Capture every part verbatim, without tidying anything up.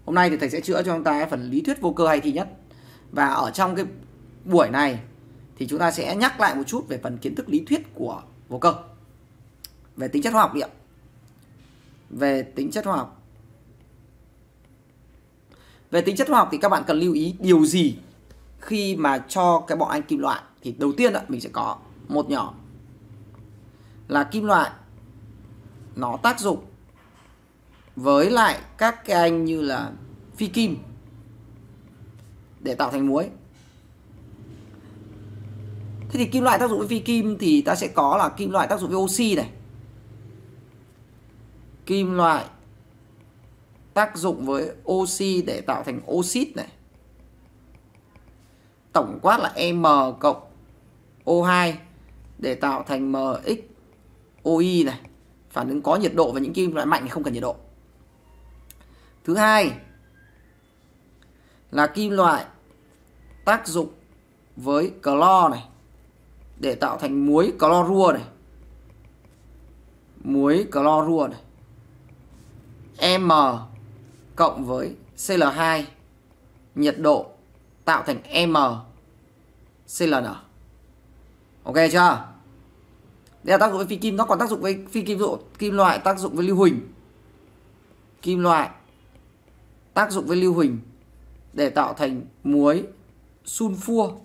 Hôm nay thì thầy sẽ chữa cho chúng ta phần lý thuyết vô cơ hay thi nhất. Và ở trong cái buổi này thì chúng ta sẽ nhắc lại một chút về phần kiến thức lý thuyết của vô cơ, về tính chất hóa học điện, về tính chất hóa học. Về tính chất hóa học thì các bạn cần lưu ý điều gì khi mà cho cái bọn anh kim loại. Thì đầu tiên mình sẽ có một nhỏ là kim loại nó tác dụng với lại các cái anh như là phi kim để tạo thành muối. Thế thì kim loại tác dụng với phi kim thì ta sẽ có là kim loại tác dụng với oxy này, kim loại tác dụng với oxy để tạo thành oxit này, tổng quát là M cộng O hai để tạo thành M X O I này, phản ứng có nhiệt độ, và những kim loại mạnh thì không cần nhiệt độ. Thứ hai là kim loại tác dụng với clo này để tạo thành muối clorua này, muối clorua này, M cộng với C L hai nhiệt độ tạo thành M C L N. Ok chưa? Đây là tác dụng với phi kim. Nó còn tác dụng với phi kim, kim loại tác dụng với lưu huỳnh, kim loại tác dụng với lưu huỳnh để tạo thành muối sunfua,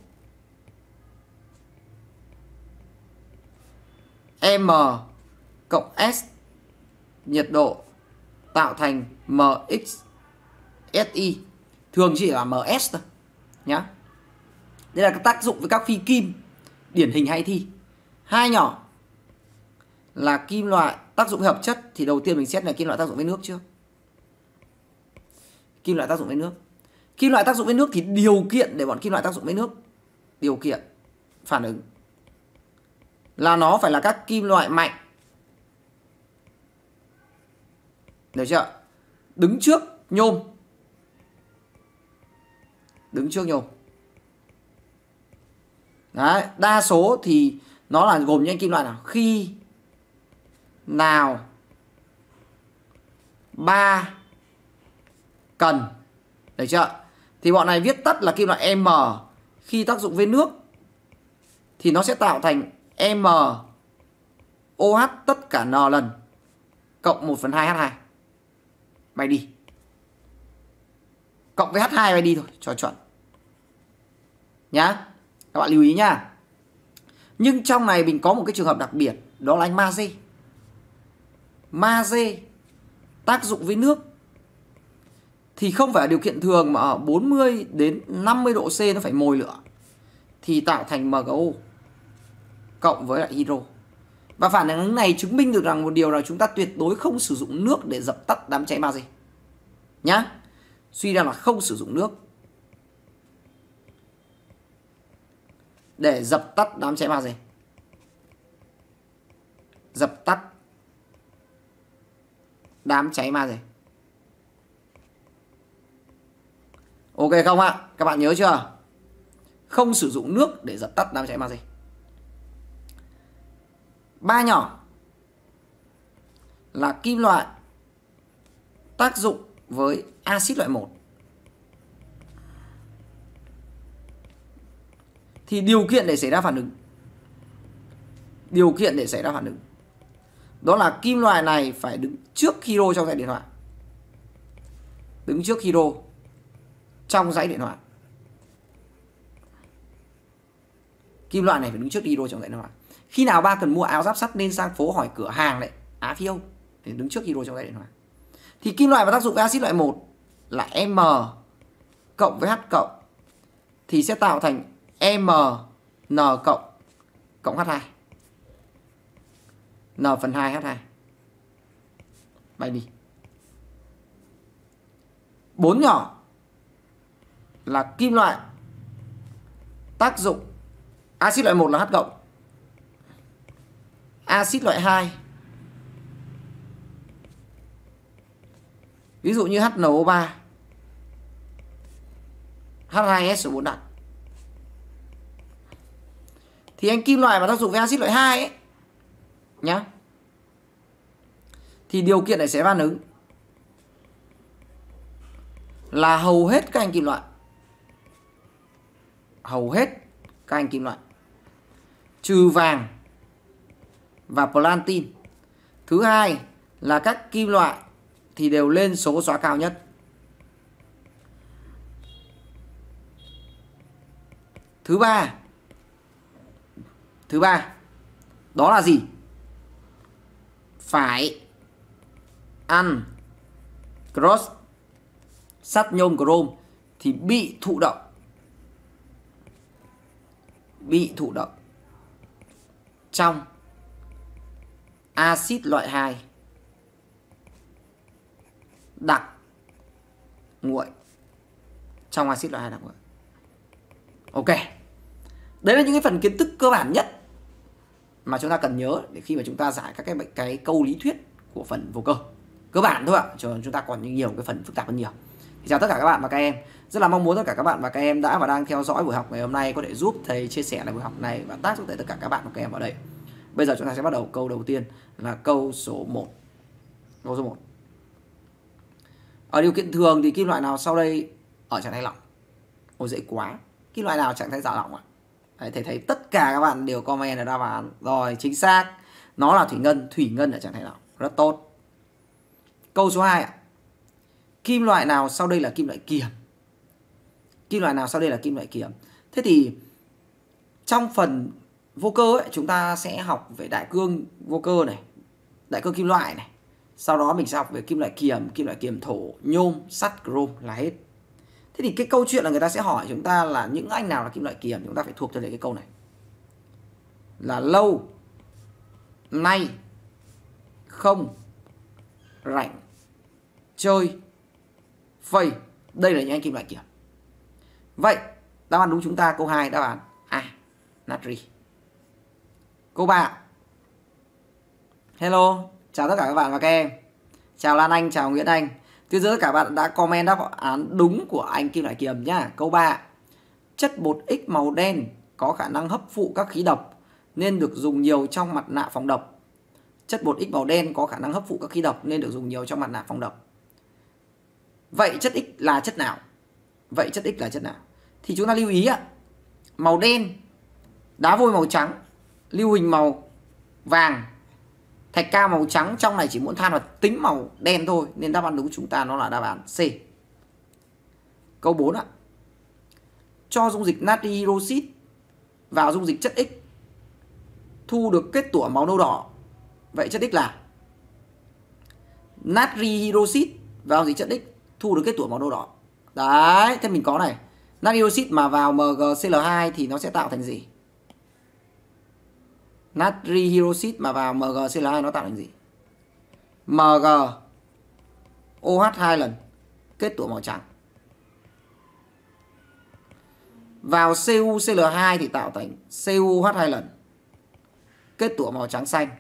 M cộng S nhiệt độ tạo thành M X S I, thường chỉ là M S thôi nhá. Đây là cái tác dụng với các phi kim điển hình hay thi. Hai nhỏ là kim loại tác dụng với hợp chất. Thì đầu tiên mình xét là kim loại tác dụng với nước trước. Kim loại tác dụng với nước. Kim loại tác dụng với nước thì điều kiện để bọn kim loại tác dụng với nước, điều kiện phản ứng là nó phải là các kim loại mạnh, được chưa? Đứng trước nhôm, đứng trước nhôm. Đấy, đa số thì nó là gồm những kim loại nào? Khi nào ba cần, được chưa? Thì bọn này viết tắt là kim loại M. Khi tác dụng với nước thì nó sẽ tạo thành M O H tất cả N lần cộng một phần hai H hai. Bay đi. Cộng với H hai bay đi thôi cho chuẩn. Nhá. Các bạn lưu ý nhá. Nhưng trong này mình có một cái trường hợp đặc biệt, đó là anh magie. Magie tác dụng với nước thì không phải là điều kiện thường, mà ở bốn mươi đến năm mươi độ C nó phải mồi lửa thì tạo thành M G O cộng với lại hydro. Và phản ứng này chứng minh được rằng một điều là chúng ta tuyệt đối không sử dụng nước để dập tắt đám cháy magie nhá. Suy ra là không sử dụng nước để dập tắt đám cháy magie. Dập tắt đám cháy magie. Ok không ạ? Các bạn nhớ chưa? Không sử dụng nước để dập tắt đám cháy magie. Ba nhỏ là kim loại tác dụng với axit loại một. Thì điều kiện để xảy ra phản ứng, điều kiện để xảy ra phản ứng đó là kim loại này phải đứng trước hydro trong dãy điện thoại. Đứng trước hydro trong dãy điện thoại. Kim loại này phải đứng trước hydro trong dãy điện thoại. Khi nào ba cần mua áo giáp sắt nên sang phố hỏi cửa hàng đấy, Á Phi Âu, để đứng trước hydro trong dãy điện thoại. Thì kim loại mà tác dụng với axit loại một là M cộng với H cộng thì sẽ tạo thành M N cộng cộng H hai. N phần hai H hai. Bay đi. Bốn nhỏ là kim loại tác dụng axit loại một là H cộng, axit loại hai ví dụ như H N O ba, H hai S O bốn đặc. Thì anh kim loại mà tác dụng với axit loại hai ấy nhá, thì điều kiện để xảy ra phản ứng là hầu hết các anh kim loại. Hầu hết các anh kim loại. Trừ vàng và platin. Thứ hai là các kim loại thì đều lên số xóa cao nhất. Thứ ba. Thứ ba. Đó là gì? Phải ăn cross sắt nhôm chrome thì bị thụ động. Bị thụ động trong axit loại hai đặc nguội. Trong axit loại hai đặc nguội. Ok. Đấy là những cái phần kiến thức cơ bản nhất mà chúng ta cần nhớ để khi mà chúng ta giải các cái cái câu lý thuyết của phần vô cơ. Cơ bản thôi ạ, cho chúng ta còn nhiều cái phần phức tạp hơn nhiều. Thì chào tất cả các bạn và các em. Rất là mong muốn tất cả các bạn và các em đã và đang theo dõi buổi học ngày hôm nay có thể giúp thầy chia sẻ lại buổi học này và tác dụng tới tất cả các bạn và các em ở đây. Bây giờ chúng ta sẽ bắt đầu câu đầu tiên là câu số một. Câu số một. Ở điều kiện thường thì kim loại nào sau đây ở trạng thái lỏng? Ôi dễ quá. Kim loại nào trạng thái giả lỏng ạ? Đấy, thầy thấy tất cả các bạn đều comment ở đáp án. Rồi, chính xác. Nó là thủy ngân. Thủy ngân ở trạng thái lỏng. Rất tốt. Câu số hai ạ. Kim loại nào sau đây là kim loại kiềm? Kim loại nào sau đây là kim loại kiềm? Thế thì trong phần vô cơ ấy, chúng ta sẽ học về đại cương vô cơ này, đại cương kim loại này. Sau đó mình sẽ học về kim loại kiềm, kim loại kiềm thổ, nhôm, sắt, chrome là hết. Thế thì cái câu chuyện là người ta sẽ hỏi chúng ta là những anh nào là kim loại kiềm, chúng ta phải thuộc cho lấy cái câu này. Là lâu, nay, không, rảnh, chơi, phây. Đây là những anh kim loại kiềm. Vậy đáp án đúng chúng ta câu hai đáp án A, natri. Câu ba. Hello, chào tất cả các bạn và các em. Chào Lan Anh, chào Nguyễn Anh. Tuyệt vời, cả bạn đã comment đáp án đúng của anh kim loại kiềm nhá. Câu ba. Chất bột X màu đen có khả năng hấp phụ các khí độc nên được dùng nhiều trong mặt nạ phòng độc. Chất bột X màu đen có khả năng hấp phụ các khí độc nên được dùng nhiều trong mặt nạ phòng độc. Vậy chất X là chất nào? Vậy chất X là chất nào? Thì chúng ta lưu ý ạ. Màu đen, đá vôi màu trắng, lưu huỳnh màu vàng, thạch cao màu trắng, trong này chỉ muốn than hoạt tính màu đen thôi, nên đáp án đúng chúng ta nó là đáp án C. Câu bốn ạ. Cho dung dịch natri hydroxit vào dung dịch chất X thu được kết tủa màu nâu đỏ. Vậy chất X là natri hydroxit vào dung dịch chất X thu được kết tủa màu nâu đỏ. Đấy, thế mình có này. Natri hydroxit mà vào MgCl hai thì nó sẽ tạo thành gì? Natri hydroxit mà vào MgCl hai nó tạo thành gì? MgOH hai lần, kết tủa màu trắng. Vào CuCl hai thì tạo thành CuOH hai lần, kết tủa màu trắng xanh.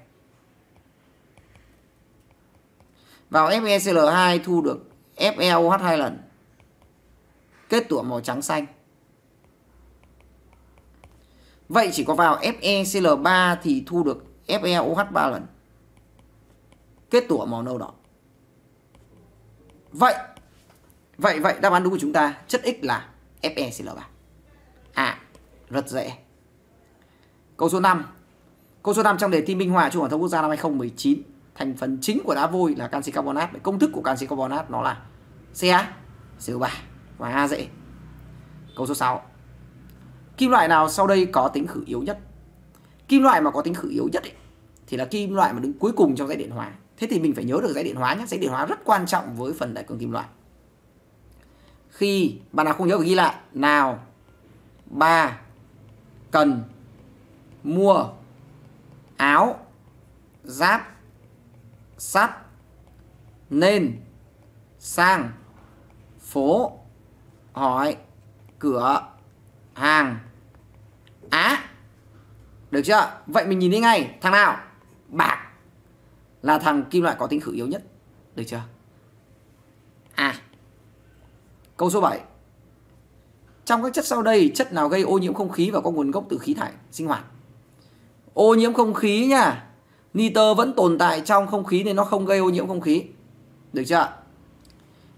Vào FeCl hai thu được FeOH hai lần, kết tủa màu trắng xanh. Vậy chỉ có vào FeCl ba thì thu được FeOH ba lần, kết tủa màu nâu đỏ. Vậy Vậy vậy đáp án đúng của chúng ta chất X là FeCl ba. À, rất dễ. Câu số năm. Câu số năm trong đề thi minh họa Trung học phổ thông quốc gia năm hai không một chín. Thành phần chính của đá vôi là canxi carbonat. Công thức của canxi carbonat nó là Ca, xê o ba. Quá dễ. Câu số sáu. Kim loại nào sau đây có tính khử yếu nhất? Kim loại mà có tính khử yếu nhất ấy, thì là kim loại mà đứng cuối cùng trong dãy điện hóa. Thế thì mình phải nhớ được dãy điện hóa nhé. Dãy điện hóa rất quan trọng với phần đại cương kim loại. Khi bạn nào không nhớ phải ghi lại. Nào, ba, cần, mua, áo, giáp, sắt, nên, sang, phố, hỏi, cửa, hàng, á. Được chưa? Vậy mình nhìn thấy ngay. Thằng nào? Bạc là thằng kim loại có tính khử yếu nhất. Được chưa? À, câu số bảy. Trong các chất sau đây, chất nào gây ô nhiễm không khí và có nguồn gốc từ khí thải sinh hoạt? Ô nhiễm không khí nha. Nitơ vẫn tồn tại trong không khí nên nó không gây ô nhiễm không khí. Được chưa?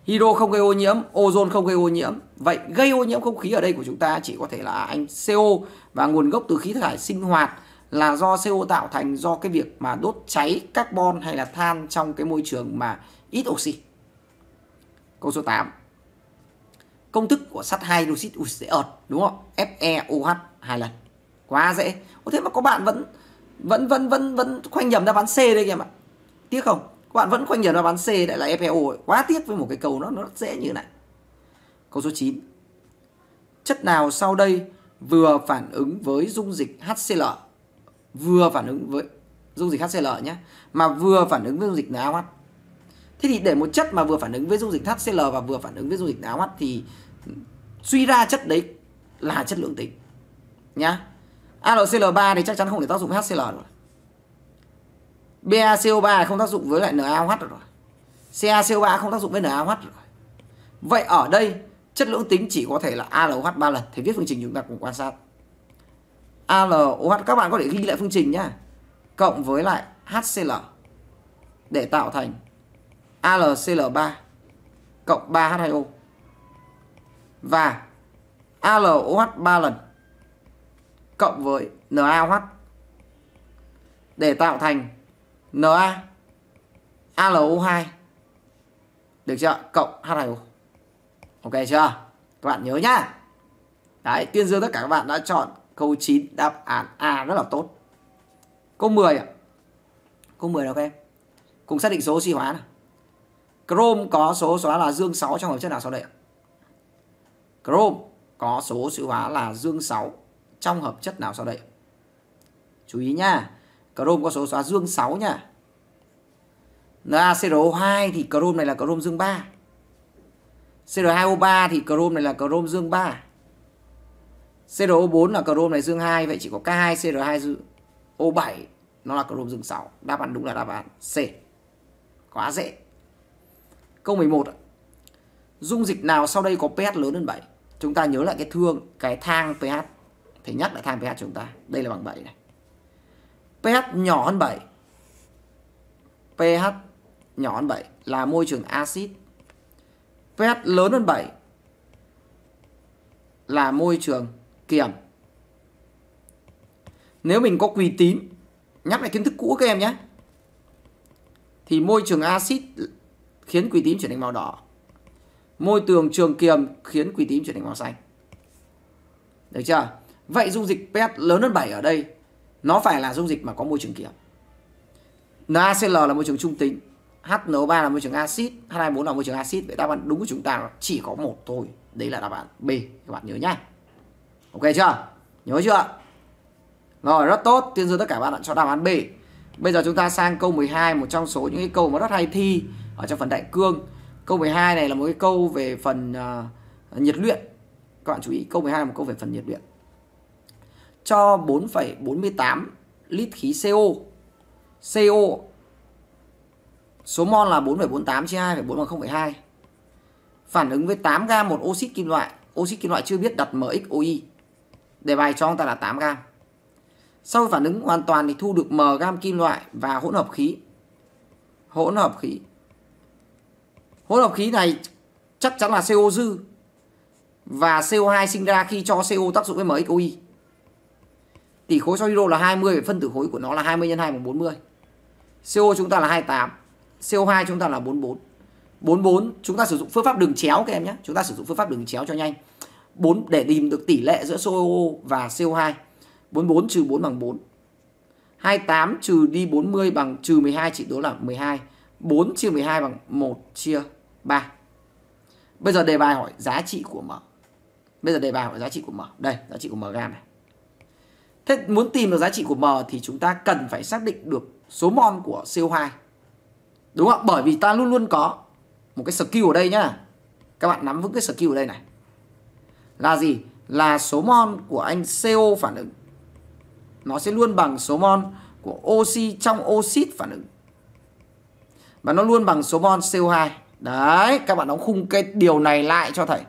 Hydro không gây ô nhiễm, ozone không gây ô nhiễm. Vậy gây ô nhiễm không khí ở đây của chúng ta chỉ có thể là anh xê o, và nguồn gốc từ khí thải sinh hoạt là do xê o tạo thành do cái việc mà đốt cháy carbon hay là than trong cái môi trường mà ít oxy. Câu số tám. Công thức của sắt hydroxit ui dễ ợt đúng không? FeOH hai lần. Quá dễ. Ủa thế mà có bạn vẫn vẫn vẫn vẫn vẫn khoanh nhầm đáp án C đây kìa mà. Tiếc không? Các bạn vẫn khoanh nhầm đáp án C lại là FeO ấy. Quá tiếc với một cái câu nó nó rất dễ như thế này. Câu số chín. Chất nào sau đây vừa phản ứng với dung dịch HCl, vừa phản ứng với dung dịch HCl nhé, mà vừa phản ứng với dung dịch NaOH. Thế thì để một chất mà vừa phản ứng với dung dịch HCl và vừa phản ứng với dung dịch NaOH thì suy ra chất đấy là chất lượng tính nhá. a lờ xê lờ ba thì chắc chắn không thể tác dụng với HCl rồi. BaCO ba không tác dụng với lại NaOH rồi. CaCO ba không tác dụng với NaOH rồi. Vậy ở đây chất lượng tính chỉ có thể là a lờ ô hát ba lần. Thì viết phương trình chúng ta cùng quan sát. a lờ ô hát các bạn có thể ghi lại phương trình nhá. Cộng với lại HCl để tạo thành a lờ xê lờ ba cộng ba H hai O. Và a lờ ô hát ba lần cộng với NaOH để tạo thành Na a lờ ô hai. Được chưa? Cộng H hai O. Ok chưa? Các bạn nhớ nhá. Đấy, tuyên dương tất cả các bạn đã chọn câu chín đáp án A rất là tốt. Câu mười ạ. Câu mười nào các em? Cùng xác định số oxy hóa nào. Chrome có số oxy hóa là dương sáu trong hợp chất nào sau đây ạ? Chrome có số oxy hóa là dương sáu trong hợp chất nào sau đây? Chú ý nhá. Chrome có số oxy hóa dương sáu nhá. NaCrO hai thì chrome này là chrome dương ba. xê rờ hai o ba thì chrome này là chrome dương ba. xê rờ o bốn là chrome này dương hai. Vậy chỉ có K hai xê rờ hai o bảy nó là chrome dương sáu. Đáp án đúng là đáp án C. Quá dễ. Câu mười một. Dung dịch nào sau đây có pH lớn hơn bảy? Chúng ta nhớ lại cái thương, cái thang pH. Phải nhắc lại thang pH chúng ta. Đây là bằng bảy này. pH nhỏ hơn bảy. pH nhỏ hơn bảy là môi trường axit. pH lớn hơn bảy là môi trường kiềm. Nếu mình có quỳ tím, nhắc lại kiến thức cũ các em nhé, thì môi trường axit khiến quỳ tím chuyển thành màu đỏ. Môi trường trường kiềm khiến quỳ tím chuyển thành màu xanh. Được chưa? Vậy dung dịch pH lớn hơn bảy ở đây nó phải là dung dịch mà có môi trường kiềm. NaCl là môi trường trung tính, H N O ba là môi trường axit, H hai O bốn là môi trường axit. Vậy đáp án đúng của chúng ta chỉ có một thôi. Đấy là đáp án B. Các bạn nhớ nhá. Ok chưa? Nhớ chưa? Rồi, rất tốt. Tuyên dương tất cả các bạn đã cho đáp án B. Bây giờ chúng ta sang câu mười hai, một trong số những cái câu mà rất hay thi ở trong phần đại cương. Câu mười hai này là một cái câu về phần uh, nhiệt luyện. Các bạn chú ý, câu mười hai là một câu về phần nhiệt luyện. Cho bốn phẩy bốn mươi tám lít khí CO. CO số mol là bốn phẩy bốn mươi tám chia hai phẩy bốn bằng không phẩy hai. Phản ứng với tám gam một oxit kim loại. Oxit kim loại chưa biết đặt em ích o i. Đề bài cho chúng ta là tám gam. Sau phản ứng hoàn toàn thì thu được M gam kim loại và hỗn hợp khí. Hỗn hợp khí. Hỗn hợp khí này chắc chắn là CO dư. Và C O hai sinh ra khi cho CO tác dụng với em ích o i. Tỷ khối cho hydro là hai mươi, phân tử khối của nó là hai mươi nhân hai bằng bốn mươi. CO chúng ta là hai mươi tám, C O hai chúng ta là bốn mươi bốn. bốn mươi bốn chúng ta sử dụng phương pháp đường chéo các em nhé. Chúng ta sử dụng phương pháp đường chéo cho nhanh. bốn để tìm được tỷ lệ giữa xê o và C O hai. bốn mươi bốn trừ bốn bằng bốn. hai mươi tám trừ đi bốn mươi bằng trừ mười hai, chỉ đó là mười hai. bốn chia mười hai bằng một chia ba. Bây giờ đề bài hỏi giá trị của M. Bây giờ đề bài hỏi giá trị của M. Đây, giá trị của M gam này. Thế muốn tìm được giá trị của M thì chúng ta cần phải xác định được số mol của C O hai. Đúng không? Bởi vì ta luôn luôn có một cái skill ở đây nhá. Các bạn nắm vững cái skill ở đây này. Là gì? Là số mol của anh CO phản ứng nó sẽ luôn bằng số mol của oxy trong oxit phản ứng. Và nó luôn bằng số mol C O hai. Đấy, các bạn đóng khung cái điều này lại cho thầy.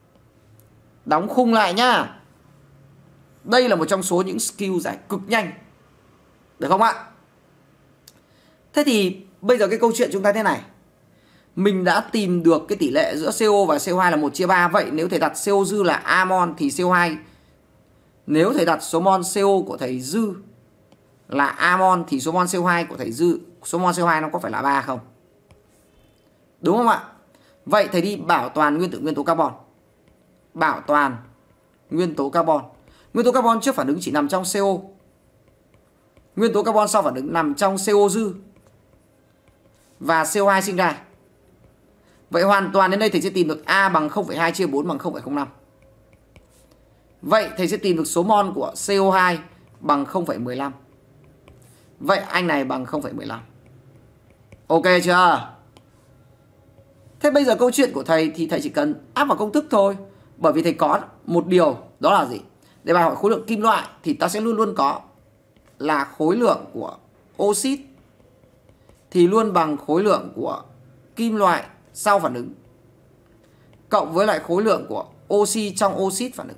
Đóng khung lại nhá. Đây là một trong số những skill giải cực nhanh. Được không ạ? Thế thì bây giờ cái câu chuyện chúng ta thế này. mình đã tìm được cái tỷ lệ giữa xê o và xê o hai là một chia ba. Vậy nếu thầy đặt xê o dư là A mol thì xê o hai, nếu thầy đặt số mol xê o của thầy dư là A mol thì số mol xê o hai của thầy dư, số mol xê o hai nó có phải là ba không? Đúng không ạ? Vậy thầy đi bảo toàn nguyên tử nguyên tố carbon. Bảo toàn nguyên tố carbon. Nguyên tố carbon trước phản ứng chỉ nằm trong xê o. Nguyên tố carbon sau phản ứng nằm trong xê o dư và xê o hai sinh ra. Vậy hoàn toàn đến đây thầy sẽ tìm được A bằng không phẩy hai chia bốn bằng không phẩy không năm. Vậy thầy sẽ tìm được số mol của xê o hai bằng không phẩy mười lăm. Vậy anh này bằng không phẩy mười lăm. Ok chưa? Thế bây giờ câu chuyện của thầy thì thầy chỉ cần áp vào công thức thôi. Bởi vì thầy có một điều, đó là gì? Để bài hỏi khối lượng kim loại thì ta sẽ luôn luôn có là khối lượng của oxit thì luôn bằng khối lượng của kim loại sau phản ứng cộng với lại khối lượng của oxy trong oxit phản ứng.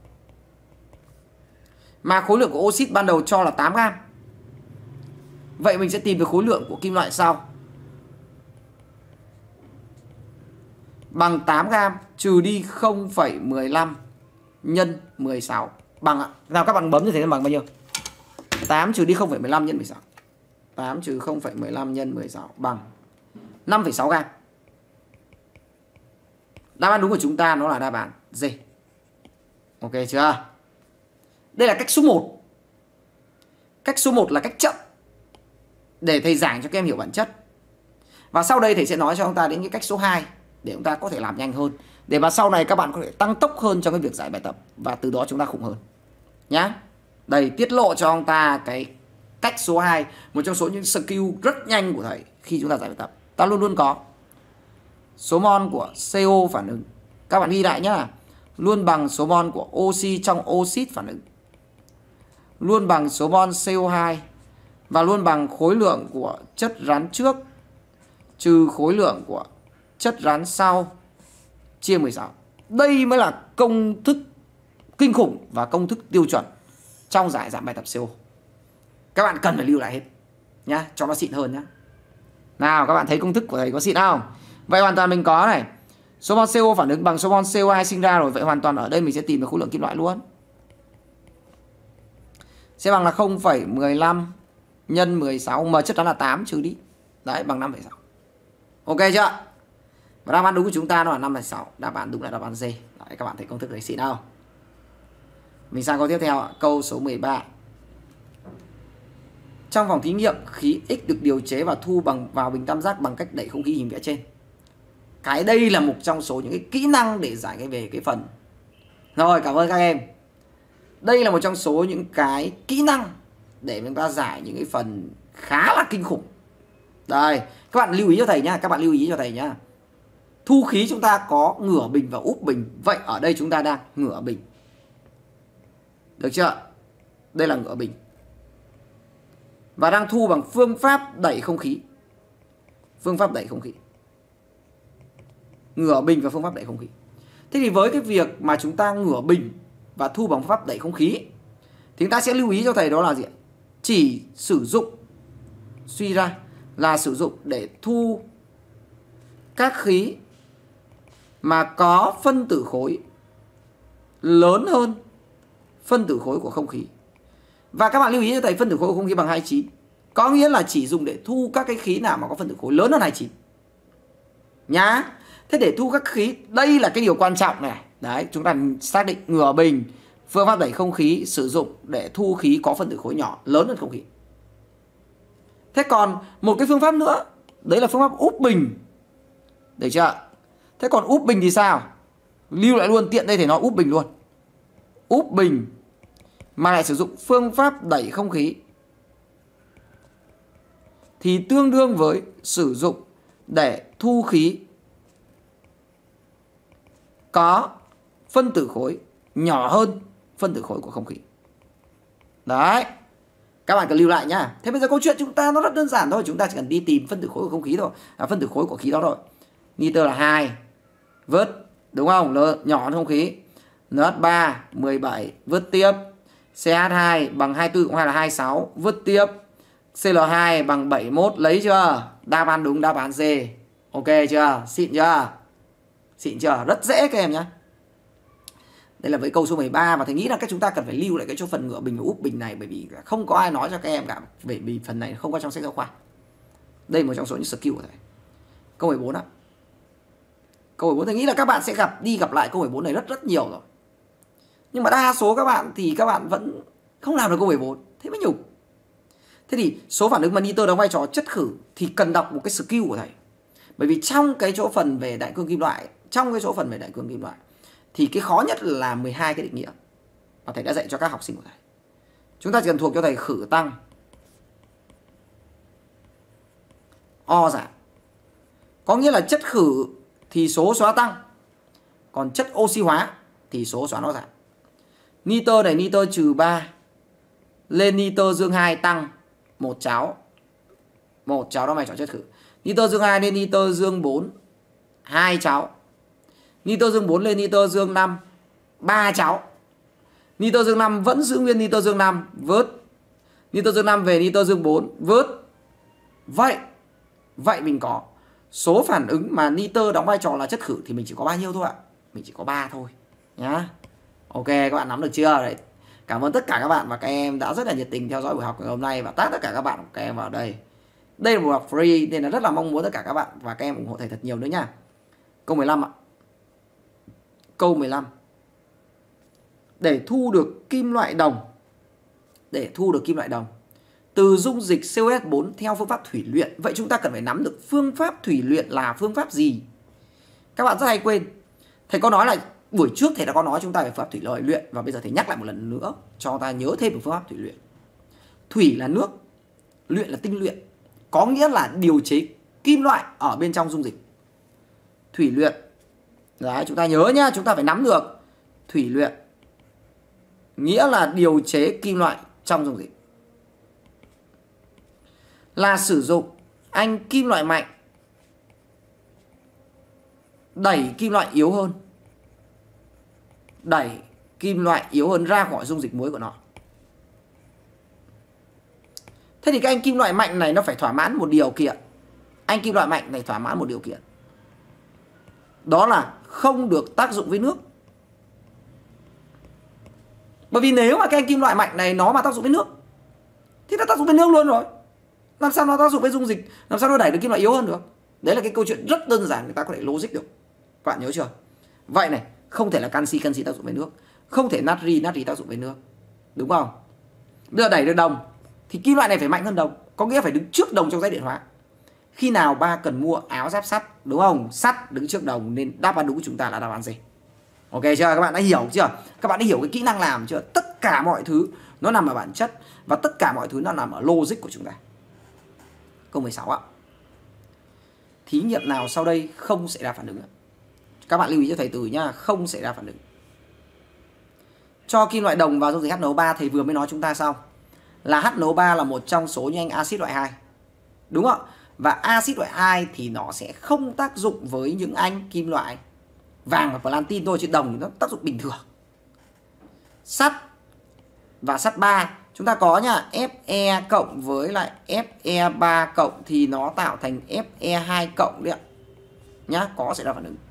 Mà khối lượng của oxit ban đầu cho là tám gam. Vậy mình sẽ tìm được khối lượng của kim loại sau bằng tám gam trừ đi không phẩy mười lăm nhân mười sáu bằng ạ. Nào các bạn bấm như thế bằng bao nhiêu? tám trừ đi không phẩy mười lăm nhân mười sáu. tám trừ không phẩy mười lăm nhân mười sáu bằng năm phẩy sáu gam. Đáp án đúng của chúng ta nó là đáp án D. Ok chưa? Đây là cách số một. Cách số một là cách chậm để thầy giảng cho các em hiểu bản chất. Và sau đây thầy sẽ nói cho chúng ta đến cái cách số hai để chúng ta có thể làm nhanh hơn, để mà sau này các bạn có thể tăng tốc hơn trong cái việc giải bài tập và từ đó chúng ta khủng hơn. Nhá. Đây, tiết lộ cho chúng ta cái cách số hai, một trong số những skill rất nhanh của thầy khi chúng ta giải bài tập. Ta luôn luôn có số mol của xê o phản ứng. Các bạn ghi lại nhá. Luôn bằng số mol của oxy trong oxit phản ứng. Luôn bằng số mol xê o hai và luôn bằng khối lượng của chất rắn trước trừ khối lượng của chất rắn sau chia mười sáu. Đây mới là công thức kinh khủng và công thức tiêu chuẩn trong giải giảm bài tập xê o. Các bạn cần phải lưu lại hết nhá, cho nó xịn hơn nhá. Nào các bạn thấy công thức của thầy có xịn không? Vậy hoàn toàn mình có này. Số mol xê o phản ứng bằng số mol xê o hai sinh ra rồi. Vậy hoàn toàn ở đây mình sẽ tìm được khối lượng kim loại luôn. Sẽ bằng là không phẩy mười lăm nhân mười sáu, mà chất rắn là tám trừ đi. Đấy, bằng năm phẩy sáu. Ok chưa? Và đáp án đúng của chúng ta nó là năm phẩy sáu. Đáp án đúng là đáp án D. Đấy, các bạn thấy công thức đấy xịn không? Mình sang câu tiếp theo ạ. Câu số mười ba. Trong phòng thí nghiệm, khí X được điều chế và thu bằng vào bình tam giác bằng cách đẩy không khí hình vẽ trên. Cái đây là một trong số những cái kỹ năng để giải cái về cái phần. Rồi, cảm ơn các em. Đây là một trong số những cái kỹ năng để chúng ta giải những cái phần khá là kinh khủng. Đây, các bạn lưu ý cho thầy nhá, các bạn lưu ý cho thầy nhá. Thu khí chúng ta có ngửa bình và úp bình. Vậy ở đây chúng ta đang ngửa bình. Được chưa? Đây là ngửa bình. Và đang thu bằng phương pháp đẩy không khí. Phương pháp đẩy không khí. Ngửa bình và phương pháp đẩy không khí. Thế thì với cái việc mà chúng ta ngửa bình và thu bằng phương pháp đẩy không khí thì chúng ta sẽ lưu ý cho thầy đó là gì? Chỉ sử dụng, suy ra là sử dụng để thu các khí mà có phân tử khối lớn hơn phân tử khối của không khí. Và các bạn lưu ý cho thầy phân tử khối của không khí bằng hai mươi chín. Có nghĩa là chỉ dùng để thu các cái khí nào mà có phân tử khối lớn hơn hai mươi chín. Nhá. Thế để thu các khí, đây là cái điều quan trọng này. Đấy, chúng ta xác định ngửa bình, phương pháp đẩy không khí sử dụng để thu khí có phân tử khối nhỏ lớn hơn không khí. Thế còn một cái phương pháp nữa, đấy là phương pháp úp bình. Được chưa? Thế còn úp bình thì sao? Lưu lại luôn, tiện đây thì nói úp bình luôn. Úp bình mà lại sử dụng phương pháp đẩy không khí thì tương đương với sử dụng để thu khí có phân tử khối nhỏ hơn phân tử khối của không khí. Đấy. Các bạn cần lưu lại nhá. Thế bây giờ câu chuyện chúng ta nó rất đơn giản thôi. Chúng ta chỉ cần đi tìm phân tử khối của không khí thôi. À, phân tử khối của khí đó thôi. Nitơ là hai. Vớt. Đúng không? Lớn, nhỏ hơn không khí. en hát ba, mười bảy. Vớt tiếp. xê hát hai bằng hai mươi tư cộng hai là hai mươi sáu. Vớt tiếp. xê lờ hai bằng bảy mươi mốt. Lấy chưa? Đáp án đúng đáp án D. Ok chưa? Xịn chưa? Xịn chưa? Rất dễ các em nhé. Đây là với câu số mười ba, và thầy nghĩ là các chúng ta cần phải lưu lại cái chỗ phần ngựa bình và úp bình này, bởi vì không có ai nói cho các em cả, bởi vì phần này không có trong sách giáo khoa. Đây là một trong số những skill của thầy. Câu mười bốn ạ. Câu mười bốn thầy nghĩ là các bạn sẽ gặp đi gặp lại câu mười bốn này rất rất nhiều rồi. Nhưng mà đa số các bạn thì các bạn vẫn không làm được câu mười bốn. Thế mới nhục. Thế thì số phản ứng mà nitơ đóng vai trò chất khử thì cần đọc một cái skill của thầy. Bởi vì trong cái chỗ phần về đại cương kim loại, trong cái chỗ phần về đại cương kim loại thì cái khó nhất là mười hai cái định nghĩa mà thầy đã dạy cho các học sinh của thầy. Chúng ta chỉ cần thuộc cho thầy khử tăng, O giảm. Có nghĩa là chất khử thì số xóa tăng, còn chất oxy hóa thì số xóa nó giảm. Nitơ này nitơ trừ ba lên nitơ dương hai tăng một cháo. Một cháo đó mày chọn chất khử. Nitơ dương hai lên nitơ dương bốn hai cháo. Nitơ dương bốn lên nitơ dương năm ba cháo. Nitơ dương năm vẫn giữ nguyên nitơ dương năm, vớt. Nitơ dương năm về nitơ dương bốn, vớt. Vậy Vậy mình có số phản ứng mà nitơ đóng vai trò là chất khử thì mình chỉ có bao nhiêu thôi ạ? Mình chỉ có ba thôi nhá. Ok, các bạn nắm được chưa? Đấy. Cảm ơn tất cả các bạn và các em đã rất là nhiệt tình theo dõi buổi học ngày hôm nay và tag tất cả các bạn và các em vào đây. Đây là buổi học free nên là rất là mong muốn tất cả các bạn và các em ủng hộ thầy thật nhiều nữa nha. Câu mười lăm ạ. Câu mười lăm. Để thu được kim loại đồng, để thu được kim loại đồng từ dung dịch xê o ét bốn theo phương pháp thủy luyện. Vậy chúng ta cần phải nắm được phương pháp thủy luyện là phương pháp gì. Các bạn rất hay quên. Thầy có nói là buổi trước thầy đã có nói chúng ta về phương pháp thủy luyện, và bây giờ thầy nhắc lại một lần nữa cho ta nhớ thêm về phương pháp thủy luyện. Thủy là nước, luyện là tinh luyện, có nghĩa là điều chế kim loại ở bên trong dung dịch. Thủy luyện. Đấy, chúng ta nhớ nhá, chúng ta phải nắm được. Thủy luyện nghĩa là điều chế kim loại trong dung dịch. Là sử dụng anh kim loại mạnh đẩy kim loại yếu hơn. Đẩy kim loại yếu hơn ra khỏi dung dịch muối của nó. Thế thì cái anh kim loại mạnh này nó phải thỏa mãn một điều kiện. Anh kim loại mạnh này thỏa mãn một điều kiện. Đó là không được tác dụng với nước. Bởi vì nếu mà cái anh kim loại mạnh này nó mà tác dụng với nước thì nó tác dụng với nước luôn rồi. Làm sao nó tác dụng với dung dịch, làm sao nó đẩy được kim loại yếu hơn được? Đấy là cái câu chuyện rất đơn giản, người ta có thể logic được. Các bạn nhớ chưa? Vậy này, không thể là canxi, canxi tác dụng với nước. Không thể natri, natri tác dụng với nước. Đúng không? Bây giờ đẩy được đồng thì kim loại này phải mạnh hơn đồng. Có nghĩa phải đứng trước đồng trong dãy điện hóa. Khi nào ba cần mua áo giáp sắt, đúng không? Sắt đứng trước đồng, nên đáp án đúng của chúng ta là đáp án gì? Ok chưa? Các bạn đã hiểu chưa? Các bạn đã hiểu cái kỹ năng làm chưa? Tất cả mọi thứ nó nằm ở bản chất, và tất cả mọi thứ nó nằm ở logic của chúng ta. Câu mười sáu ạ. Thí nghiệm nào sau đây không xảy ra phản ứng? Các bạn lưu ý cho thầy từ nhá, không xảy ra phản ứng. Cho kim loại đồng vào dung dịch hát en o ba, thầy vừa mới nói chúng ta xong là hát en o ba là một trong số những anh axit loại hai. Đúng không? Và axit loại hai thì nó sẽ không tác dụng với những anh kim loại vàng và platin thôi, chứ đồng nó tác dụng bình thường. Sắt và sắt ba chúng ta có nhá, Fe cộng với lại Fe ba cộng thì nó tạo thành Fe hai cộng đấy ạ. Nhá, có xảy ra phản ứng.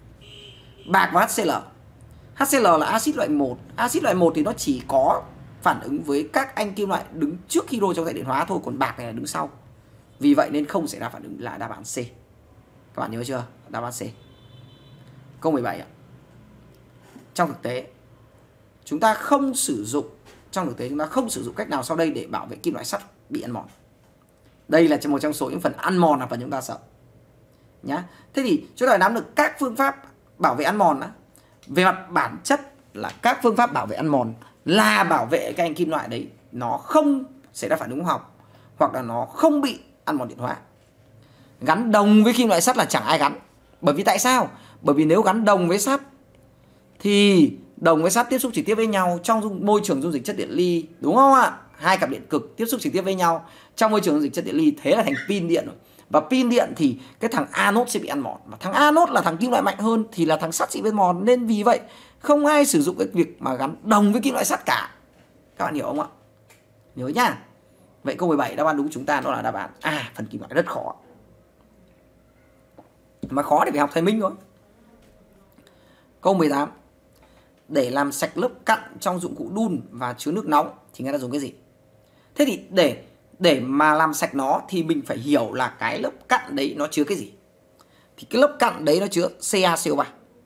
Bạc và hát xê lờ. hát xê lờ là axit loại một. Axit loại một thì nó chỉ có phản ứng với các anh kim loại đứng trước hydro trong dãy điện hóa thôi, còn bạc này là đứng sau. Vì vậy nên không xảy ra phản ứng là đáp án C. Các bạn nhớ chưa? Đáp án C. Câu mười bảy ạ. Trong thực tế chúng ta không sử dụng trong thực tế chúng ta không sử dụng cách nào sau đây để bảo vệ kim loại sắt bị ăn mòn. Đây là một trong số những phần ăn mòn là phần chúng ta sợ. Nhá. Thế thì chúng ta phải nắm được các phương pháp bảo vệ ăn mòn đó. Về mặt bản chất là các phương pháp bảo vệ ăn mòn là bảo vệ cái anh kim loại đấy nó không xảy ra phản ứng hóa học, hoặc là nó không bị ăn mòn điện hóa. Gắn đồng với kim loại sắt là chẳng ai gắn. Bởi vì tại sao? Bởi vì nếu gắn đồng với sắt thì đồng với sắt tiếp xúc trực tiếp với nhau trong môi trường dung dịch chất điện ly, đúng không ạ? Hai cặp điện cực tiếp xúc trực tiếp với nhau trong môi trường dung dịch chất điện ly, thế là thành pin điện rồi. Và pin điện thì cái thằng anode sẽ bị ăn mòn, và thằng anode là thằng kim loại mạnh hơn thì là thằng sắt sẽ bị ăn mòn, nên vì vậy không ai sử dụng cái việc mà gắn đồng với kim loại sắt cả. Các bạn hiểu không ạ? Nhớ nhá. Vậy câu mười bảy đáp án đúng của chúng ta đó là đáp án A, phần kim loại rất khó. Mà khó thì phải học thầy Minh thôi. Câu mười tám. Để làm sạch lớp cặn trong dụng cụ đun và chứa nước nóng thì người ta dùng cái gì? Thế thì để để mà làm sạch nó thì mình phải hiểu là cái lớp cặn đấy nó chứa cái gì. Thì cái lớp cặn đấy nó chứa xê a xê o ba.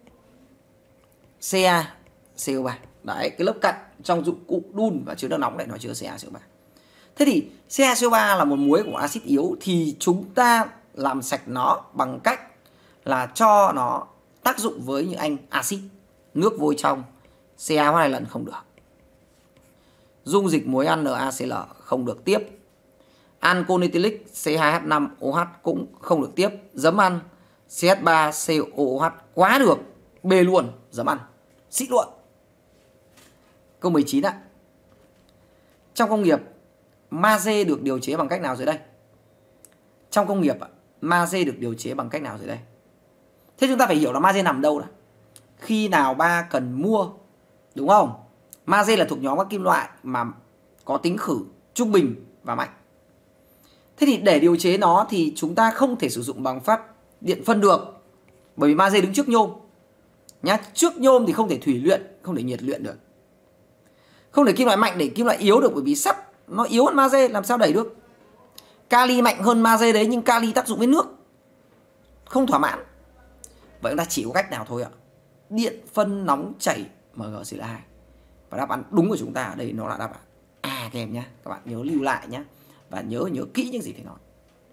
xê a xê o ba. Đấy, cái lớp cặn trong dụng cụ đun và chứa nước nóng này nó chứa xê a xê o ba. Thế thì xê a xê o ba là một muối của axit yếu, thì chúng ta làm sạch nó bằng cách là cho nó tác dụng với những anh axit. Nước vôi trong, CA hai lần không được. Dung dịch muối ăn NaCl không được tiếp. Ancol ethylic C hai H năm O H cũng không được tiếp. Giấm ăn C H ba C O O H quá được. B luôn, giấm ăn. Xịn luôn. Câu mười chín ạ. Trong công nghiệp, magie được điều chế bằng cách nào dưới đây? Trong công nghiệp, magie được điều chế bằng cách nào dưới đây? Thế chúng ta phải hiểu là magie nằm đâu đã. Khi nào ba cần mua, đúng không? Magie là thuộc nhóm các kim loại mà có tính khử trung bình và mạnh. Thế thì để điều chế nó thì chúng ta không thể sử dụng bằng pháp điện phân được, bởi vì magie đứng trước nhôm nhá. Trước nhôm thì không thể thủy luyện, không thể nhiệt luyện được. Không thể kim loại mạnh để kim loại yếu được, bởi vì sắt nó yếu hơn magie, làm sao đẩy được. Kali mạnh hơn magie đấy, nhưng kali tác dụng với nước không thỏa mãn. Vậy chúng ta chỉ có cách nào thôi ạ? Điện phân nóng chảy em giê xê lờ hai. Và đáp án đúng của chúng ta ở đây nó là đáp án A các em nhé. Các bạn nhớ lưu lại nhé. Và nhớ nhớ kỹ những gì thầy nói.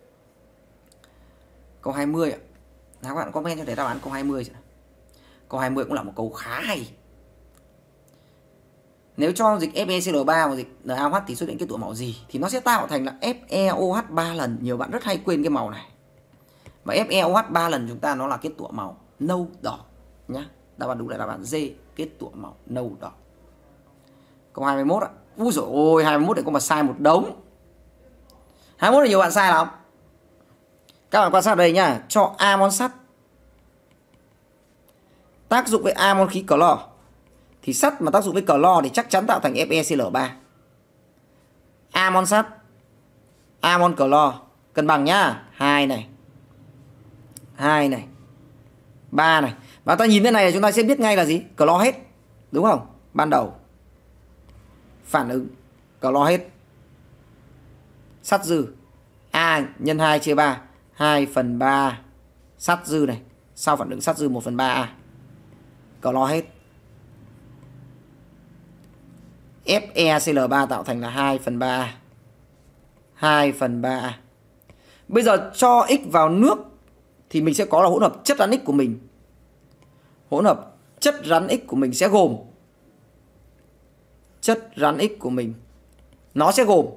Câu hai mươi ạ. Nào các bạn comment cho thầy đáp án câu hai mươi. Câu hai mươi cũng là một câu khá hay. Nếu cho dịch F e xê lờ ba và dịch NaOH thì xuất hiện kết tủa màu gì? Thì nó sẽ tạo thành là F e O H ba lần. Nhiều bạn rất hay quên cái màu này. Và F e O H ba lần chúng ta nó là kết tủa màu nâu đỏ nhá. Đáp án đúng là đáp án D, kết tủa màu nâu đỏ. Câu hai mươi mốt ạ. Úi dồi ôi, hai mươi mốt này có mà sai một đống. hai mươi mốt là nhiều bạn sai lắm. Các bạn quan sát đây nhá. Cho amon sắt tác dụng với amon khí clo, thì sắt mà tác dụng với clo thì chắc chắn tạo thành F e xê lờ ba. Amon sắt, amon clo cân bằng nhá. Hai này, hai này, ba này. Và ta nhìn thế này là chúng ta sẽ biết ngay là gì? Clo hết, đúng không? Ban đầu phản ứng clo hết. Sắt dư A nhân hai chia ba, hai phần ba sắt dư này. Sau phản ứng sắt dư một phần ba A. Clo hết. F e xê lờ ba tạo thành là hai phần ba. hai phần ba A. Bây giờ cho X vào nước thì mình sẽ có là hỗn hợp chất rắn X của mình. Hỗn hợp chất rắn X của mình sẽ gồm chất rắn X của mình nó sẽ gồm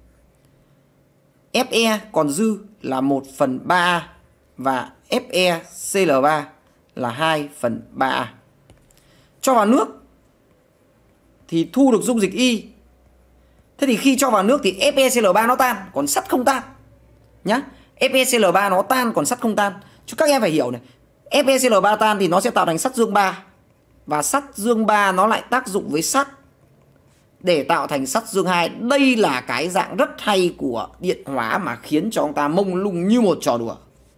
Fe còn dư là một phần ba A và F e xê lờ ba là hai phần ba A. Cho vào nước thì thu được dung dịch Y. Thế thì khi cho vào nước thì F e xê lờ ba nó tan, còn sắt không tan nhá. F e xê lờ ba nó tan còn sắt không tan. Chứ các em phải hiểu này, F e xê lờ ba tan thì nó sẽ tạo thành sắt dương ba. Và sắt dương ba nó lại tác dụng với sắt để tạo thành sắt dương hai. Đây là cái dạng rất hay của điện hóa mà khiến cho ông ta mông lung như một trò đùa.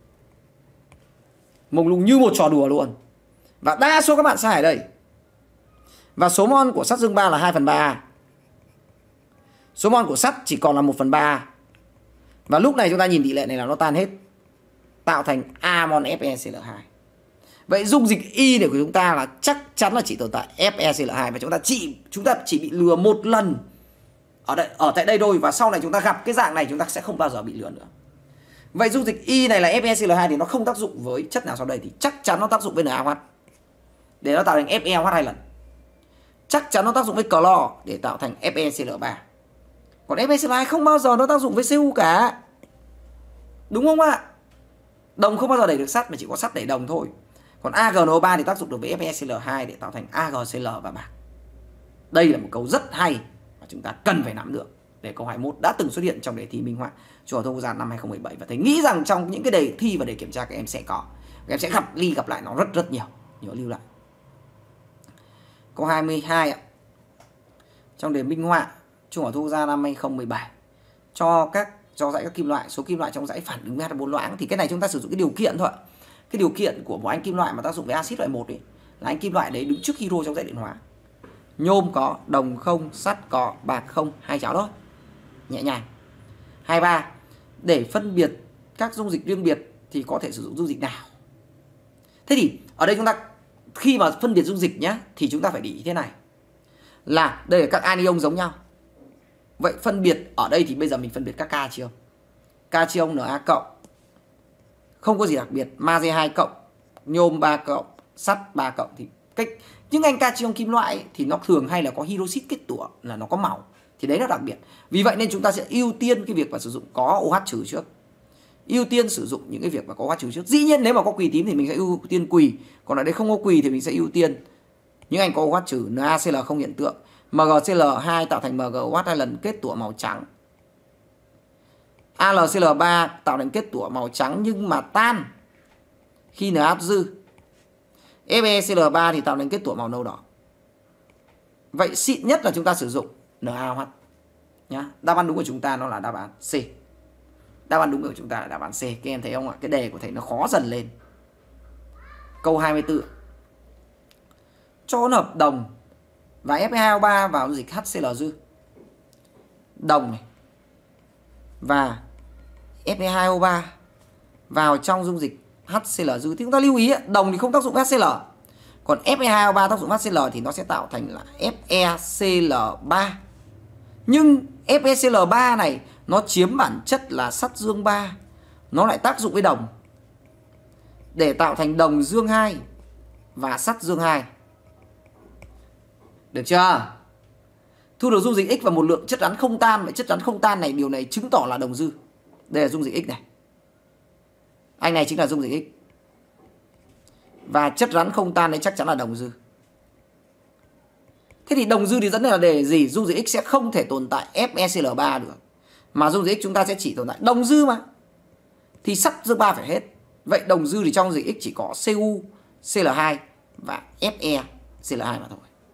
Mông lung như một trò đùa luôn. Và đa số các bạn sai ở đây. Và số mol của sắt dương ba là hai phần ba A. Số mol của sắt chỉ còn là một phần ba A. Và lúc này chúng ta nhìn tỷ lệ này là nó tan hết, tạo thành A mol F e xê lờ hai. Vậy dung dịch Y này của chúng ta là chắc chắn là chỉ tồn tại F e xê lờ hai. Và chúng ta chỉ chúng ta chỉ bị lừa một lần ở đây, ở tại đây thôi. Và sau này chúng ta gặp cái dạng này chúng ta sẽ không bao giờ bị lừa nữa. Vậy dung dịch Y này là F e xê lờ hai thì nó không tác dụng với chất nào sau đây, thì chắc chắn nó tác dụng với NaOH để nó tạo thành F e O H hai lần. Chắc chắn nó tác dụng với clo để tạo thành F e xê lờ ba. Còn F e xê lờ hai không bao giờ nó tác dụng với Cu cả. Đúng không ạ? Đồng không bao giờ đẩy được sắt, mà chỉ có sắt đẩy đồng thôi. Còn a giê en o ba thì tác dụng được với F e xê lờ hai để tạo thành a giê xê lờ và bạc. Đây là một câu rất hay mà chúng ta cần phải nắm được. Để câu hai mươi mốt đã từng xuất hiện trong đề thi minh họa Trung học phổ thông quốc gia năm hai không một bảy. Và thầy nghĩ rằng trong những cái đề thi và đề kiểm tra các em sẽ có. Các em sẽ gặp ly gặp lại nó rất rất nhiều. Nhớ lưu lại. Câu hai mươi hai ạ. Trong đề minh họa Trung học phổ thông quốc gia năm hai không một bảy cho các cho dãy các kim loại, số kim loại trong dãy phản ứng với H bốn loãng, thì cái này chúng ta sử dụng cái điều kiện thôi. Cái điều kiện của một anh kim loại mà tác dụng với axit loại một ấy là anh kim loại đấy đứng trước hydro trong dãy điện hóa. Nhôm có, đồng không, sắt có, bạc không, hai cháo thôi. Nhẹ nhàng. hai ba. Để phân biệt các dung dịch riêng biệt thì có thể sử dụng dung dịch nào? Thế thì ở đây chúng ta khi mà phân biệt dung dịch nhá thì chúng ta phải để ý thế này. Là đây là các anion giống nhau. Vậy phân biệt ở đây thì bây giờ mình phân biệt các cation. Cation Na cộng. Không có gì đặc biệt, magie hai cộng, nhôm ba cộng, sắt ba cộng thì cách những anh cation kim loại ấy, thì nó thường hay là có hydroxit kết tủa là nó có màu. Thì đấy là đặc biệt. Vì vậy nên chúng ta sẽ ưu tiên cái việc mà sử dụng có OH trừ trước. Ưu tiên sử dụng những cái việc mà có OH trừ trước. Dĩ nhiên nếu mà có quỳ tím thì mình sẽ ưu tiên quỳ, còn ở đây không có quỳ thì mình sẽ ưu tiên những anh có OH trừ. NaCl không hiện tượng. em giê xê lờ hai tạo thành MgOH hai lần kết tủa màu trắng. a lờ xê lờ ba tạo thành kết tủa màu trắng nhưng mà tan khi NaOH dư. ép e xê lờ ba thì tạo thành kết tủa màu nâu đỏ. Vậy xịn nhất là chúng ta sử dụng NaOH nhá. Đáp án đúng của chúng ta nó là đáp án C. Đáp án đúng của chúng ta là đáp án C. Các em thấy không ạ? Cái đề của thầy nó khó dần lên. Câu hai mươi tư. Cho hỗn hợp đồng và F e hai O ba vào dung dịch HCl dư. Đồng này và F e hai O ba vào trong dung dịch HCl dư. Thì chúng ta lưu ý đồng thì không tác dụng với HCl. Còn F e hai O ba tác dụng HCl thì nó sẽ tạo thành là F e xê lờ ba. Nhưng F e xê lờ ba này nó chiếm bản chất là sắt dương ba. Nó lại tác dụng với đồng để tạo thành đồng dương hai và sắt dương hai. Được chưa? Thu được dung dịch X và một lượng chất rắn không tan. Vậy chất rắn không tan này, điều này chứng tỏ là đồng dư. Đây là dung dịch X này. Anh này chính là dung dịch X. Và chất rắn không tan đấy chắc chắn là đồng dư. Thế thì đồng dư thì dẫn đến là để gì? Dung dịch X sẽ không thể tồn tại F e xê lờ ba được. Mà dung dịch X chúng ta sẽ chỉ tồn tại đồng dư mà. Thì sắt dương ba phải hết. Vậy đồng dư thì trong dung dịch X chỉ có Cu, xê lờ hai và F e xê lờ hai mà thôi.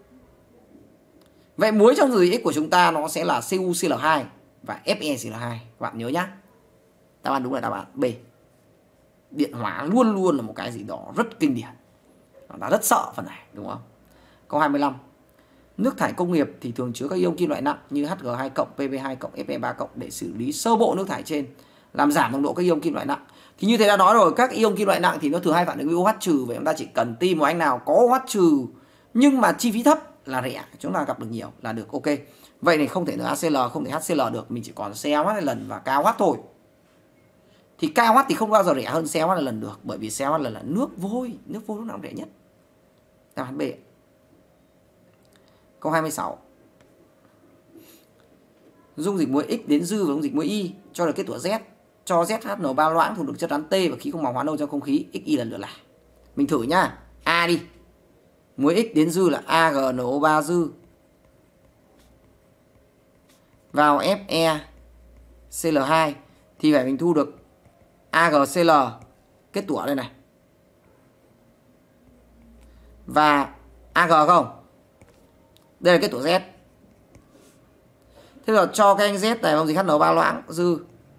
Vậy muối trong dung dịch X của chúng ta nó sẽ là Cu, xê lờ hai và F e xê lờ hai. Các bạn nhớ nhá. Đáp án đúng là đáp án B. Điện hóa luôn luôn là một cái gì đó rất kinh điển. Chúng ta rất sợ phần này, đúng không? Câu hai mươi lăm. Nước thải công nghiệp thì thường chứa các ion kim loại nặng như H G hai cộng, P B hai cộng, F E ba cộng để xử lý sơ bộ nước thải trên, làm giảm nồng độ các ion kim loại nặng. Thì như thầy đã nói rồi, các ion kim loại nặng thì nó thường hay phản ứng với OH trừ. Vậy chúng ta chỉ cần tìm một anh nào có OH trừ nhưng mà chi phí thấp là rẻ, chúng ta gặp được nhiều là được. Ok. Vậy thì không thể NaCl, không thể HCl được, mình chỉ còn CaOH hai lần và KOH thôi. Thì KOH thì không bao giờ rẻ hơn CaOH hai lần được, bởi vì CaOH lần là nước vôi, nước vôi lúc nào cũng rẻ nhất. Đáp án B. Câu hai mươi sáu. Dung dịch muối X đến dư và dung dịch muối Y cho được kết tủa Z, cho Z H N O ba loãng thu được chất rắn T và khí không màu hóa nâu trong không khí X Y lần lượt là. Mình thử nhá. A đi. Muối X đến dư là A G N O ba dư vào F e xê lờ hai thì phải mình thu được A G C L kết tủa đây này. Và A G không? Đây là kết tủa Z. Thế rồi cho cái anh Z này dung dịch H N O ba loãng dư.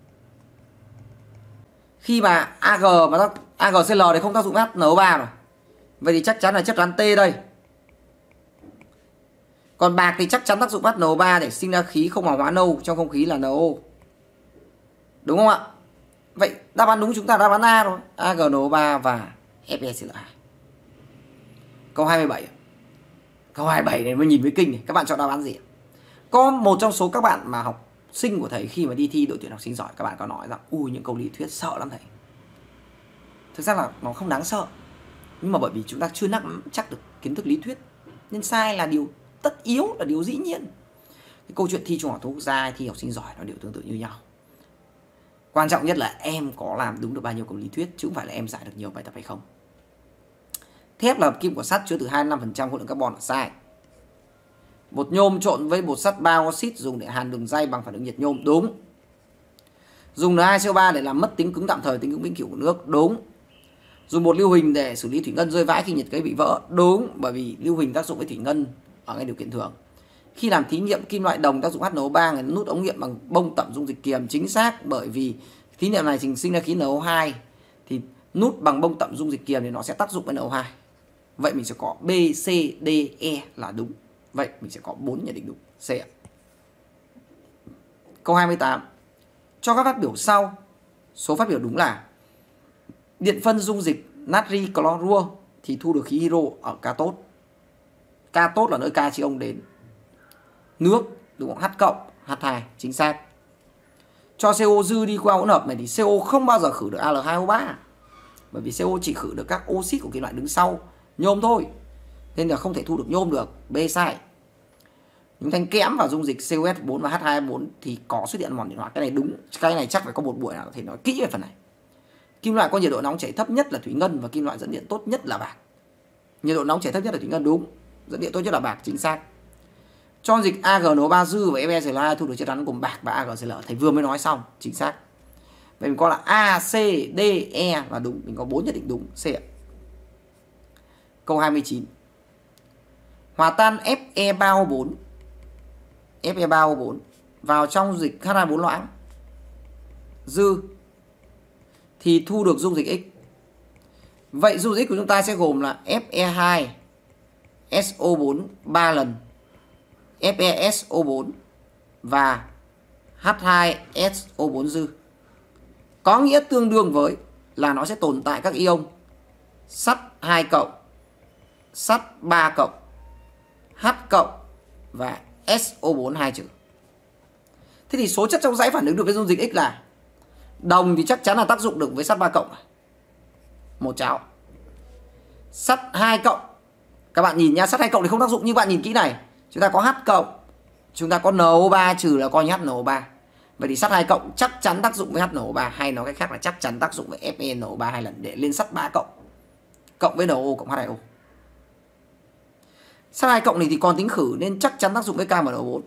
Khi mà A G mà tác, A G C L thì không tác dụng H N O ba rồi. Vậy thì chắc chắn là chất rắn T đây. Còn bạc thì chắc chắn tác dụng H N O ba để sinh ra khí không màu hóa nâu trong không khí là N O. Đúng không ạ? Vậy đáp án đúng chúng ta đáp án A rồi. A G N O ba và F e xê lờ hai. Câu hai mươi bảy. Câu hai mươi bảy này mới nhìn mới kinh này. Các bạn chọn đáp án gì? Có một trong số các bạn mà học sinh của thầy khi mà đi thi đội tuyển học sinh giỏi, các bạn có nói rằng ui những câu lý thuyết sợ lắm thầy. Thực ra là nó không đáng sợ. Nhưng mà bởi vì chúng ta chưa nắm chắc được kiến thức lý thuyết nên sai là điều tất yếu, là điều dĩ nhiên. Cái câu chuyện thi trung học quốc gia hay thi học sinh giỏi nó đều tương tự như nhau. Quan trọng nhất là em có làm đúng được bao nhiêu câu lý thuyết, chứ không phải là em giải được nhiều bài tập hay không. Thép là hợp kim của sắt chứa từ hai đến năm phần trăm khối lượng carbon là sai. Bột nhôm trộn với bột sắt ba oxit dùng để hàn đường ray bằng phản ứng nhiệt nhôm, đúng. Dùng N hai C O ba để làm mất tính cứng tạm thời, tính cứng vĩnh cửu của nước, đúng. Dùng bột lưu huỳnh để xử lý thủy ngân rơi vãi khi nhiệt kế bị vỡ, đúng, bởi vì lưu huỳnh tác dụng với thủy ngân ở ngay điều kiện thường. Khi làm thí nghiệm kim loại đồng tác dụng H N O ba, người nút ống nghiệm bằng bông tẩm dung dịch kiềm, chính xác, bởi vì thí nghiệm này sinh ra khí N O hai thì nút bằng bông tẩm dung dịch kiềm thì nó sẽ tác dụng với en o hai. Vậy mình sẽ có B, C, D, E là đúng. Vậy mình sẽ có bốn nhận định đúng. C ạ. Câu hai mươi tám. Cho các phát biểu sau. Số phát biểu đúng là điện phân dung dịch natri clorua thì thu được khí hydro ở cathode. Cathode là nơi K chia ông đến nước, đúng không? H cộng, H hai, chính xác. Cho xê o dư đi qua hỗn hợp này thì xê o không bao giờ khử được a lờ hai o ba. Bởi vì xê o chỉ khử được các oxit của kim loại đứng sau, nhôm thôi. Nên là không thể thu được nhôm được. B sai. Những thanh kẽm vào dung dịch xê o ét bốn và H hai O bốn thì có xuất hiện mòn điện hóa. Cái này đúng. Cái này chắc phải có một buổi nào có thể nói kỹ về phần này. Kim loại có nhiệt độ nóng chảy thấp nhất là thủy ngân và kim loại dẫn điện tốt nhất là bạc. Nhiệt độ nóng chảy thấp nhất là thủy ngân, đúng. Dẫn điện tốt nhất là bạc, chính xác. Cho dịch a giê en o ba dư và ép e xê lờ hai thu được chất rắn gồm bạc và a giê xê lờ. Thầy vừa mới nói xong, chính xác. Vậy mình có là A, C, D, E là đúng. Mình có bốn nhận định đúng. C ạ. Câu hai mươi chín. Hòa tan F E ba O bốn F E ba O bốn vào trong dịch H hai O bốn loãng dư thì thu được dung dịch X. Vậy dung dịch X của chúng ta sẽ gồm là F E hai S O bốn ba lần, F E S O bốn và H hai S O bốn dư. Có nghĩa tương đương với là nó sẽ tồn tại các ion sắt hai cộng, sắt ba cộng, H cộng và S O bốn hai trừ. Thế thì số chất trong dãy phản ứng được với dung dịch X là đồng thì chắc chắn là tác dụng được với sắt ba cộng. Một cháo. Sắt hai cộng. Các bạn nhìn nha, sắt hai cộng thì không tác dụng, nhưng bạn nhìn kỹ này. Chúng ta có H cộng, chúng ta có N O ba trừ là coi như H N O ba. Vậy thì sắt hai cộng chắc chắn tác dụng với H N O ba, hay nói cách khác là chắc chắn tác dụng với F E N O ba hai lần để lên sắt ba cộng cộng với N O cộng H hai O. Sắt hai cộng này thì còn tính khử nên chắc chắn tác dụng với K M N O bốn.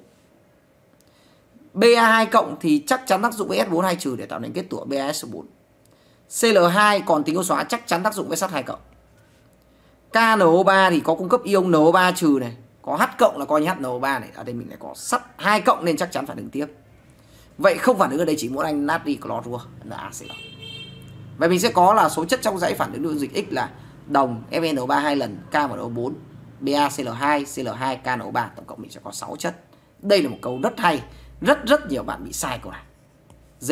B A hai cộng thì chắc chắn tác dụng với S bốn hai trừ để tạo thành kết tủa B A S O bốn. C L hai còn tính ô xóa chắc chắn tác dụng với sắt hai cộng. K N O ba thì có cung cấp ion N O ba trừ này, có H cộng là coi như H N O ba này, ở đây mình lại có sắt hai cộng nên chắc chắn phản ứng tiếp. Vậy không phản ứng ở đây chỉ mỗi anh natri clorua là a xê lờ. Vậy mình sẽ có là số chất trong dãy phản ứng dung dịch X là đồng F E N O ba hai lần, K M N O bốn, B A C L hai, C L hai, K N O ba, tổng cộng mình sẽ có sáu chất. Đây là một câu rất hay, rất rất nhiều bạn bị sai câu này. D.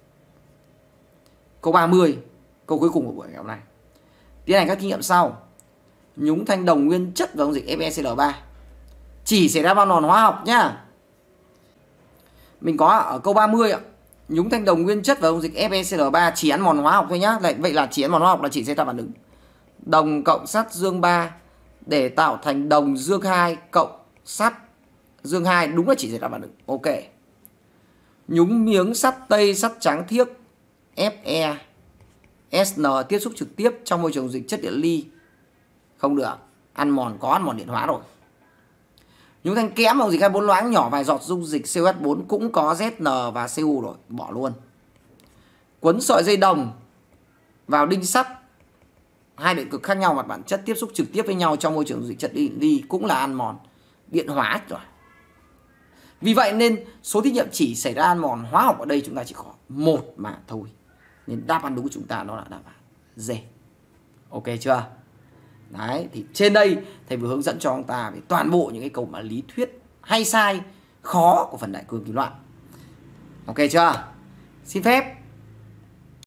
Câu ba mươi, câu cuối cùng của buổi ngày hôm nay. Tiến hành các thí nghiệm sau. Nhúng thanh đồng nguyên chất vào dung dịch F E C L ba. Chỉ xảy ra bao nòn hóa học nhá. Mình có ở câu ba mươi ạ. Nhúng thanh đồng nguyên chất vào dung dịch F E C L ba chỉ ăn mòn hóa học thôi nhá. Vậy là chỉ ăn mòn hóa học là chỉ xảy ra phản ứng đồng cộng sắt dương ba để tạo thành đồng dương hai cộng sắt dương hai, đúng là chỉ xảy ra phản ứng. Ok. Nhúng miếng sắt tây sắt trắng thiếc F E S N tiếp xúc trực tiếp trong môi trường dịch chất điện ly. Không được, ăn mòn, có ăn mòn điện hóa rồi. Nhúng thanh kẽm vào dịch hai bốn loãng nhỏ vài giọt dung dịch C O S bốn cũng có Z N và C U rồi, bỏ luôn. Quấn sợi dây đồng vào đinh sắt, hai điện cực khác nhau mặt bản chất tiếp xúc trực tiếp với nhau trong môi trường dịch chất điện ly cũng là ăn mòn điện hóa rồi. Vì vậy nên số thí nghiệm chỉ xảy ra ăn mòn hóa học ở đây chúng ta chỉ có một mà thôi. Nên đáp án đúng của chúng ta nó là đáp án D. Ok chưa? Đấy, thì trên đây thầy vừa hướng dẫn cho ông ta về toàn bộ những cái câu mà lý thuyết hay sai, khó của phần đại cương kim loại. Ok chưa? Xin phép